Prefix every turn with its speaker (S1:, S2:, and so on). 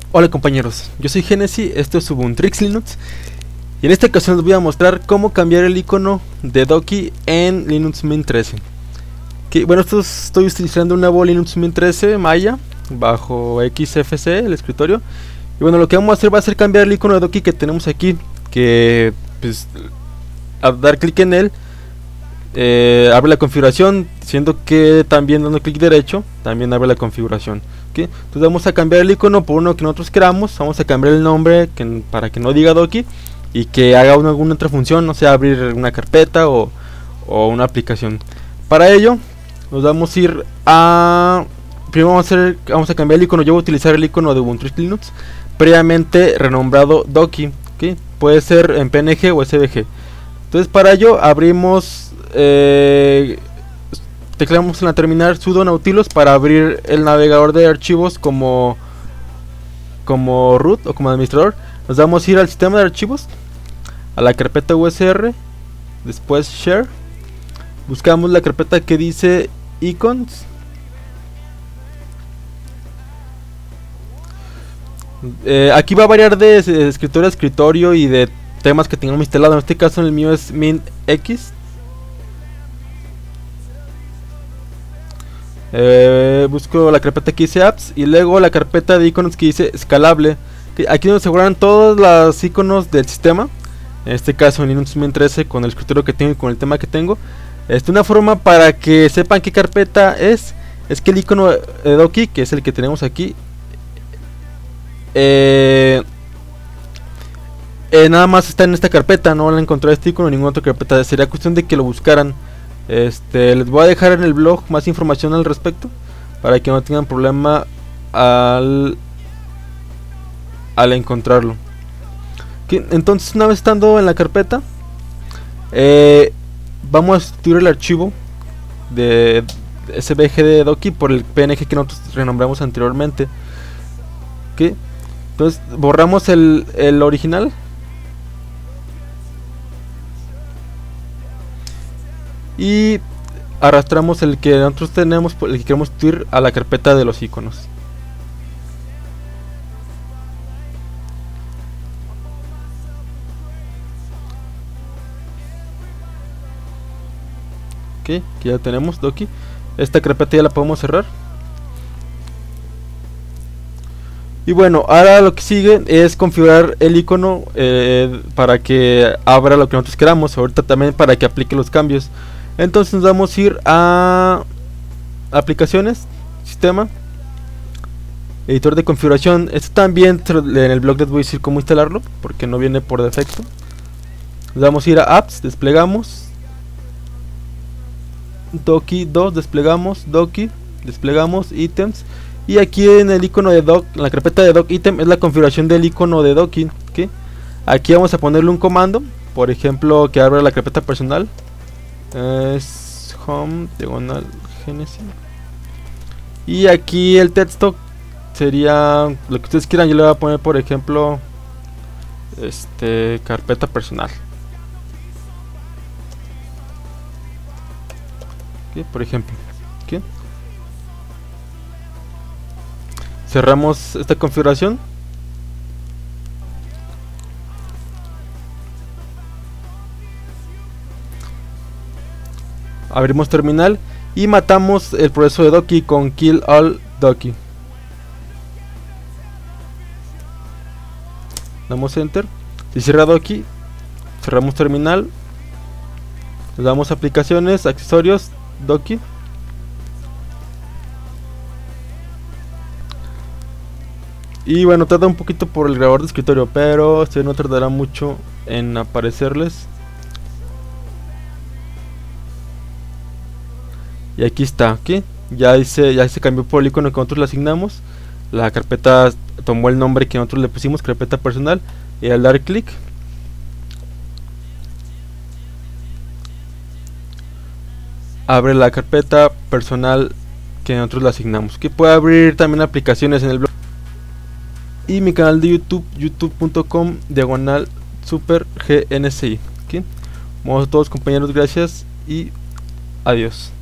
S1: Hola compañeros, yo soy Genesis, esto es Ubuntu Linux y en esta ocasión les voy a mostrar cómo cambiar el icono de Doki en Linux Mint 13. Bueno, estoy utilizando un nuevo Linux Mint 13 Maya bajo XFC, el escritorio. Y bueno, lo que vamos a hacer va a ser cambiar el icono de Doki que tenemos aquí, que pues al dar clic en él abre la configuración, siendo que también dando clic derecho también abre la configuración. Entonces vamos a cambiar el icono por uno que nosotros queramos. Vamos a cambiar el nombre para que no diga Doki y que haga alguna otra función, no sé, abrir una carpeta o una aplicación. Para ello nos vamos a ir a... Primero vamos a cambiar el icono. Yo voy a utilizar el icono de Ubuntu Linux previamente renombrado Doki, puede ser en PNG o SVG. Entonces para ello abrimos... tecleamos en la terminal sudo nautilus para abrir el navegador de archivos como root o como administrador. Nos vamos a ir al sistema de archivos, a la carpeta USR, después share, buscamos la carpeta que dice icons, aquí va a variar de escritorio a escritorio y de temas que tengamos instalado. En este caso, en el mío es Mint X. Busco la carpeta que dice apps y luego la carpeta de iconos que dice escalable. Aquí donde se guardan todos los iconos del sistema. En este caso en Linux Mint 13, con el escritorio que tengo y con el tema que tengo. Una forma para que sepan qué carpeta es que el icono de Doki, que es el que tenemos aquí, nada más está en esta carpeta. No van a encontrar este icono en ninguna otra carpeta. Sería cuestión de que lo buscaran. Les voy a dejar en el blog más información al respecto para que no tengan problema al encontrarlo. Entonces, una vez estando en la carpeta, vamos a sustituir el archivo de SVG de Doki por el PNG que nosotros renombramos anteriormente. Entonces borramos el original y arrastramos el que nosotros tenemos, el que queremos sustituir, a la carpeta de los iconos. Que ya tenemos Doki. Esta carpeta ya la podemos cerrar. Y bueno, ahora lo que sigue es configurar el icono para que abra lo que nosotros queramos. Ahorita también para que aplique los cambios. Entonces nos vamos a ir a aplicaciones, sistema, editor de configuración. Esto también en el blog les voy a decir cómo instalarlo, porque no viene por defecto. Nos vamos a ir a apps, desplegamos Doki 2, desplegamos Doki, desplegamos ítems. Y aquí en el icono de Dock, en la carpeta de Dock item, es la configuración del icono de Doki. Aquí vamos a ponerle un comando, por ejemplo, que abra la carpeta personal. Es home diagonal Genesis. Y aquí el texto sería lo que ustedes quieran. Yo le voy a poner, por ejemplo, carpeta personal. Por ejemplo, cerramos esta configuración. Abrimos terminal y matamos el proceso de Doki con kill all Doki. Damos enter y cierra Doki. Cerramos terminal. Le damos aplicaciones, accesorios, Doki. Y bueno, tarda un poquito por el grabador de escritorio, pero no tardará mucho en aparecerles. Y aquí está, ya se cambió por el icono que nosotros le asignamos. La carpeta tomó el nombre que nosotros le pusimos, carpeta personal. Y al dar clic, abre la carpeta personal que nosotros le asignamos. Puede abrir también aplicaciones en el blog. Y mi canal de YouTube, youtube.com/supergnsi. Vamos a todos compañeros, gracias y adiós.